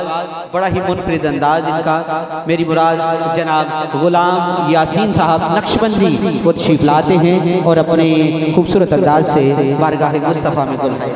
बड़ा ही मुनफरिद अंदाज इनका। मेरी मुराद जनाब गुलाम यासीन साहब नक्शबंदी वो तशरीफ लाते हैं और अपने खूबसूरत अंदाज से बारगाह मुस्तफ़ा में दुल्हाए।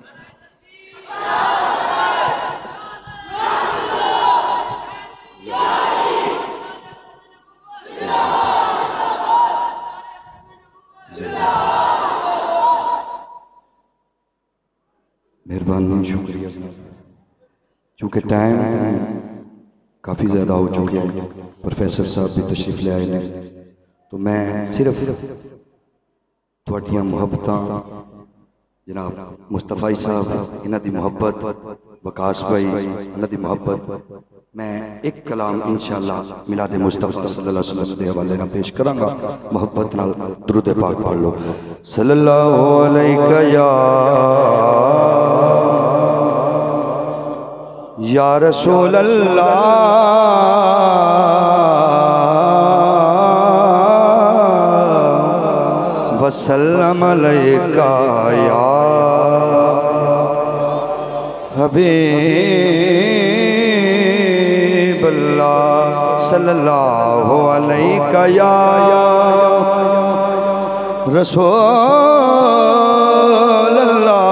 मेहरबानी, शुक्रिया। चूँकि टाइम काफ़ी ज़्यादा हो चुके हैं, प्रोफेसर साहब भी तशरीफ ले आए ने, तो मैं सिर्फ तुहाडियां मुहब्बतां जनाब मुस्तफा साहब इन्हां दी मुहब्बत, वकास भाई इन्हां दी मुहब्बत, मैं एक कलाम इंशाअल्लाह मिलाद मुस्तफा सल्लल्लाहु अलैहि वसल्लम के हवाले नाल पेश करांगा। मुहब्बत नाल दुरूद पाक पढ़ लो। सल्लल्लाहु अलैहि या रसूल अल्लाह वसल्लम अलैका या हबीब अल्लाह सल्लल्लाहु अलैका या रसूल अल्लाह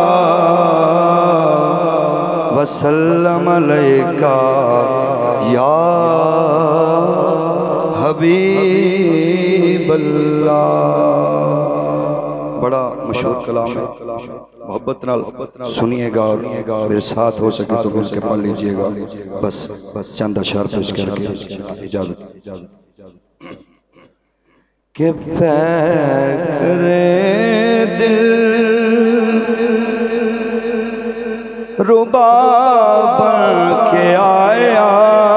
वसल्लम अलैका या हबीब अल्लाह। बड़ा मशहूर कलाम है, मोहब्बत नाल सुनिएगा और मेरे साथ हो सके तो मिल के पढ़ लीजिएगा। बस चंद अशआर पेश करके इजाजत। के पैकरे दिल रुबा बन के आया,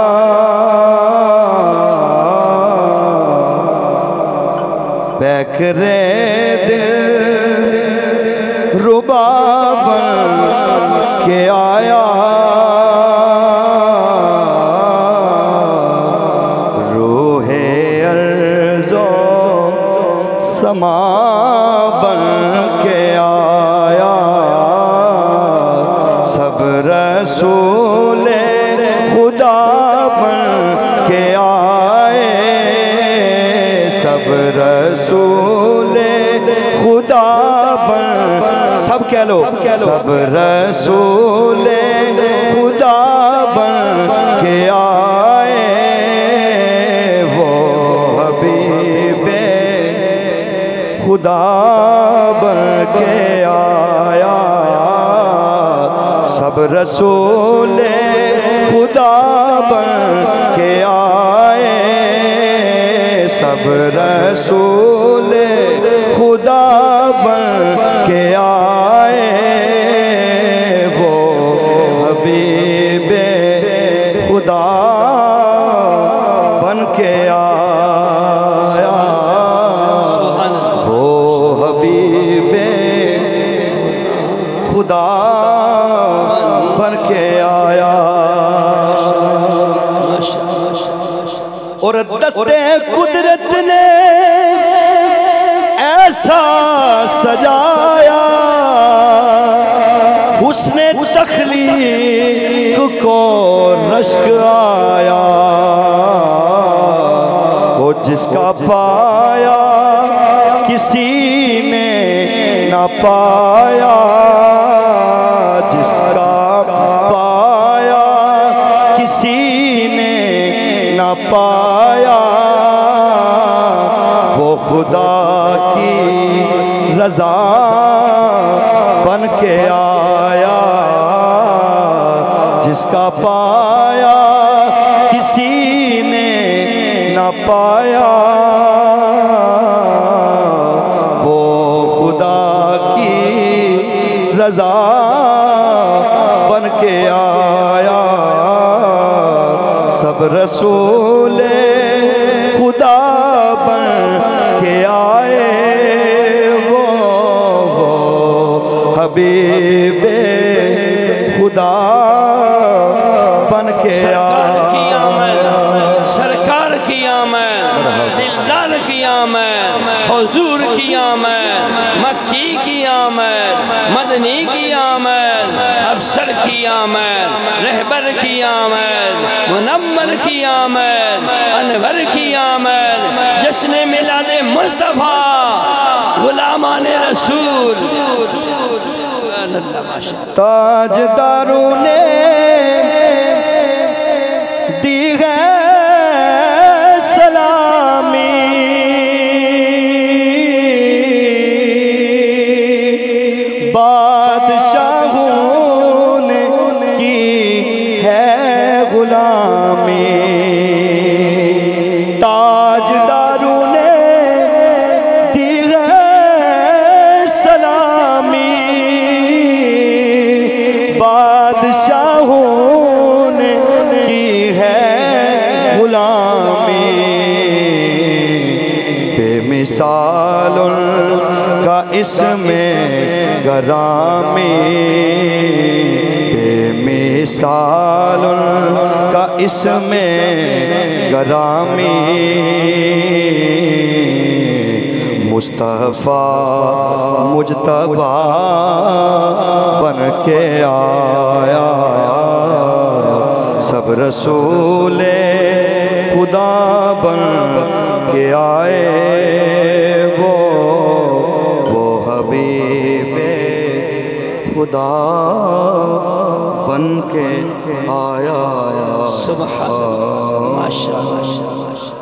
पैकरे दिल रुबा बन के आया, रूहे अर्ज़ो समा बन के आया, सब रसूले खुदा बन के आए, सब रसूले खुदा बन, सब कह लो, सब रसूले खुदा बन के आए, वो हबीबे खुदा बन के आया, सब रसूले खुदा बन के आए, सब रसूले खुदा बन के आए, वो हबीबे खुदा बन के आया, वो हबीबे खुदा बन के आया। और दस्ते कुदरत ने ऐसा सजाया, उसने तख्लीक को रश्क आया, वो जिसका पाया किसी ने ना पाया, जिसका पाया किसी ने ना पाया, वो खुदा की रज़ा बन के आया, जिसका पाया किसी ने ना पाया, वो खुदा की रज़ा बन के आया, सब रसूले खुदा बन के आए, वो हबीबे खुदा बन के आया। सरकार किया मैं, दिलदार किया मैं, हुजूर किया मैं, मक्की किया मैं, मदनी किया मैं, कौसर की आमद, रहबर की आमद, मुनव्वर की आमद, अनवर की आमद, जश्न मिलाद मुस्तफ़ा गुलामाने रसूल। ताजदारों ने दी है सलामी, बादशाहों ने की है गुलामी। ताजदारों ने दी है सलामी, बादशाहों ने की है गुलामी। बेमिसाल उनका इसमें गरामी, बेमिसाल उनका इसमें गरामी। मुस्तफ़ा मुजतबा बन के आया, सब रसूले खुदा बन के आए। वो हबीबे खुदा बन के आया। सुभान अल्लाह, माशाअल्लाह।